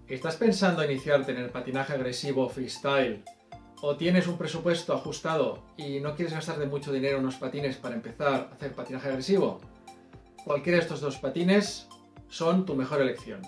¿Estás pensando iniciarte en el patinaje agresivo freestyle o tienes un presupuesto ajustado y no quieres gastar de mucho dinero en unos patines para empezar a hacer patinaje agresivo? Cualquiera de estos dos patines son tu mejor elección.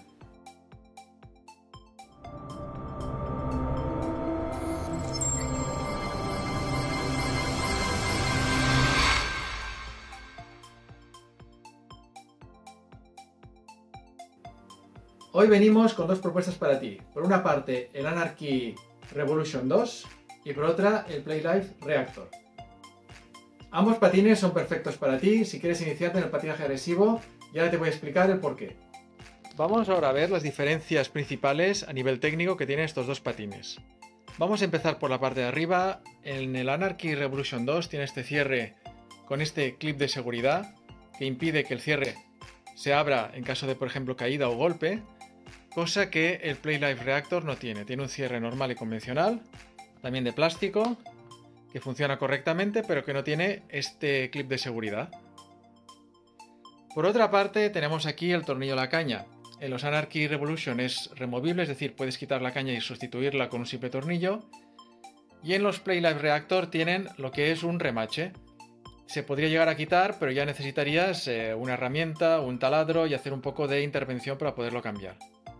Hoy venimos con dos propuestas para ti. Por una parte, el Anarchy Revolution 2 y por otra, el Playlife Reactor. Ambos patines son perfectos para ti si quieres iniciarte en el patinaje agresivo y ahora te voy a explicar el porqué. Vamos ahora a ver las diferencias principales a nivel técnico que tienen estos dos patines. Vamos a empezar por la parte de arriba. En el Anarchy Revolution 2 tiene este cierre con este clip de seguridad que impide que el cierre se abra en caso de, por ejemplo, caída o golpe, cosa que el Playlife Reactor no tiene. Tiene un cierre normal y convencional, también de plástico, que funciona correctamente, pero que no tiene este clip de seguridad. Por otra parte, tenemos aquí el tornillo de la caña. En los Anarchy Revolution es removible, es decir, puedes quitar la caña y sustituirla con un simple tornillo. Y en los Playlife Reactor tienen lo que es un remache. Se podría llegar a quitar, pero ya necesitarías una herramienta, un taladro y hacer un poco de intervención para poderlo cambiar.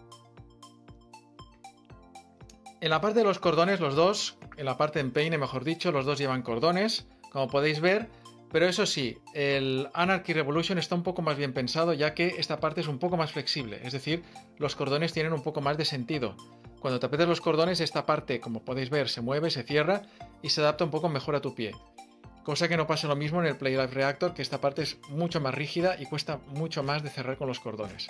En la parte de los cordones, los dos, en la parte de empeine, mejor dicho, los dos llevan cordones, como podéis ver, pero eso sí, el Anarchy Revolution está un poco más bien pensado, ya que esta parte es un poco más flexible, es decir, los cordones tienen un poco más de sentido. Cuando te aprietas los cordones, esta parte, como podéis ver, se mueve, se cierra y se adapta un poco mejor a tu pie. Cosa que no pasa lo mismo en el Playlife Reactor, que esta parte es mucho más rígida y cuesta mucho más de cerrar con los cordones.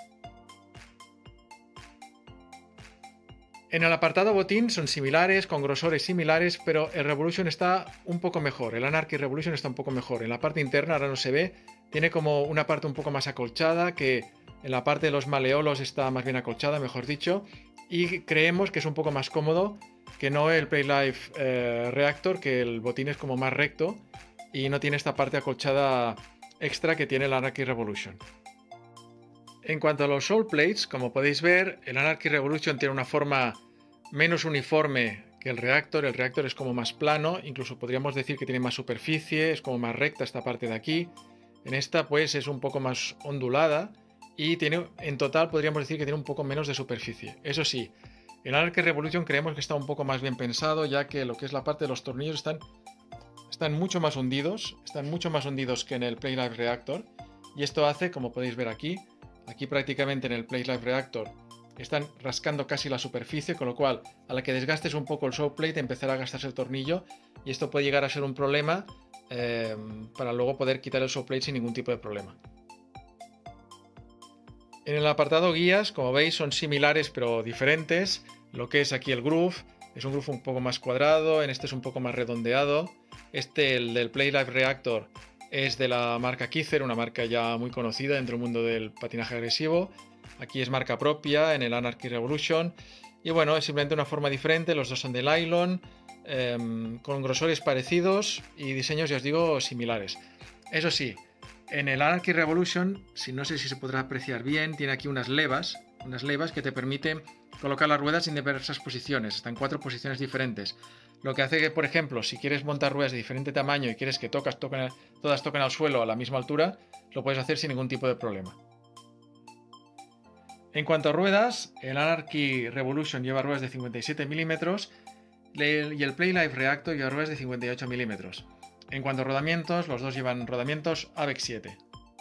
En el apartado botín son similares, con grosores similares, pero el Revolution está un poco mejor, el Anarchy Revolution está un poco mejor. En la parte interna, ahora no se ve, tiene como una parte un poco más acolchada, que en la parte de los maleolos está más bien acolchada, mejor dicho, y creemos que es un poco más cómodo que no el Playlife Reactor, que el botín es como más recto y no tiene esta parte acolchada extra que tiene el Anarchy Revolution. En cuanto a los Soul Plates, como podéis ver, el Anarchy Revolution tiene una forma menos uniforme que el Reactor es como más plano, incluso podríamos decir que tiene más superficie, es como más recta esta parte de aquí. En esta pues es un poco más ondulada y tiene, en total podríamos decir que tiene un poco menos de superficie. Eso sí, el Anarchy Revolution creemos que está un poco más bien pensado, ya que lo que es la parte de los tornillos están mucho más hundidos que en el Playlife Reactor, y esto hace, como podéis ver aquí prácticamente en el Playlife Reactor están rascando casi la superficie, con lo cual a la que desgastes un poco el Soul Plate empezará a gastarse el tornillo y esto puede llegar a ser un problema para luego poder quitar el Soul Plate sin ningún tipo de problema. En el apartado guías, como veis, son similares pero diferentes. Lo que es aquí el groove es un groove un poco más cuadrado, en este es un poco más redondeado. El del Playlife Reactor, es de la marca Kizer, una marca ya muy conocida dentro del mundo del patinaje agresivo. Aquí es marca propia en el Anarchy Revolution. Y bueno, es simplemente una forma diferente, los dos son de nylon, con grosores parecidos y diseños, ya os digo, similares. Eso sí, en el Anarchy Revolution, no sé si se podrá apreciar bien, tiene aquí unas levas que te permiten colocar las ruedas en diversas posiciones, están en 4 posiciones diferentes. Lo que hace que, por ejemplo, si quieres montar ruedas de diferente tamaño y quieres que todas toquen al suelo a la misma altura, lo puedes hacer sin ningún tipo de problema. En cuanto a ruedas, el Anarchy Revolution lleva ruedas de 57 milímetros y el Playlife Reactor lleva ruedas de 58 milímetros. En cuanto a rodamientos, los dos llevan rodamientos AVEX 7.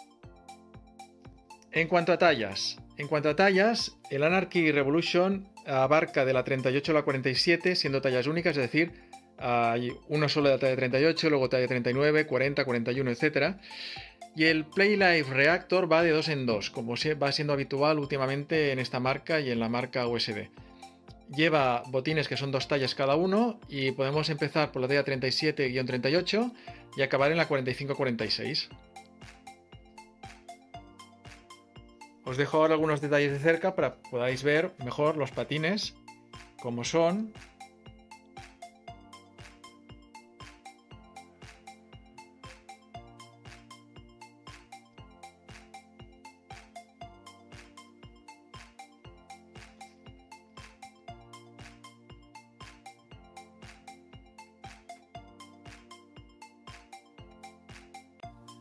En cuanto a tallas, el Anarchy Revolution abarca de la 38 a la 47, siendo tallas únicas, es decir, hay uno solo de la talla 38, luego talla 39, 40, 41, etc. Y el Playlife Reactor va de 2 en 2, como va siendo habitual últimamente en esta marca y en la marca USD. Lleva botines que son 2 tallas cada uno y podemos empezar por la talla 37-38 y acabar en la 45-46. Os dejo ahora algunos detalles de cerca para que podáis ver mejor los patines, cómo son.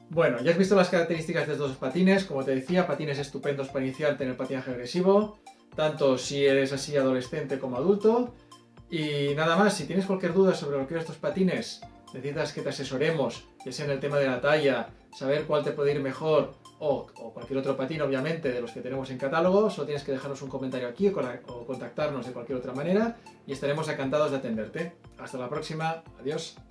Bueno, ya has visto las características de estos dos patines. Como te decía, patines estupendos para iniciarte en el patinaje agresivo, tanto si eres así adolescente como adulto. Y nada más, si tienes cualquier duda sobre lo que son estos patines, necesitas que te asesoremos, ya sea en el tema de la talla, saber cuál te puede ir mejor o cualquier otro patín, obviamente, de los que tenemos en catálogo, solo tienes que dejarnos un comentario aquí o contactarnos de cualquier otra manera y estaremos encantados de atenderte. Hasta la próxima, adiós.